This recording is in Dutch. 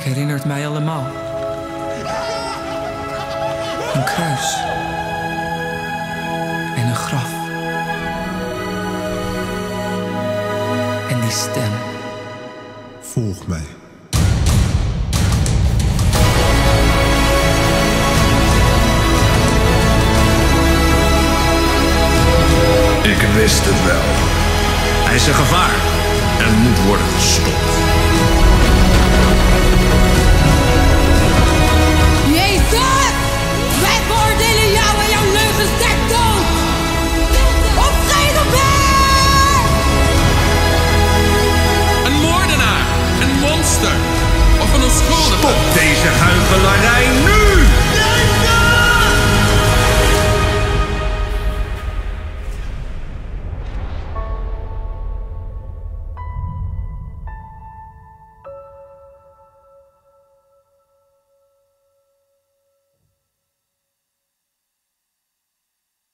herinnert mij allemaal. Een kruis. En een graf. En die stem. Volg mij. Ik wist het wel. Hij is een gevaar en moet worden gestopt.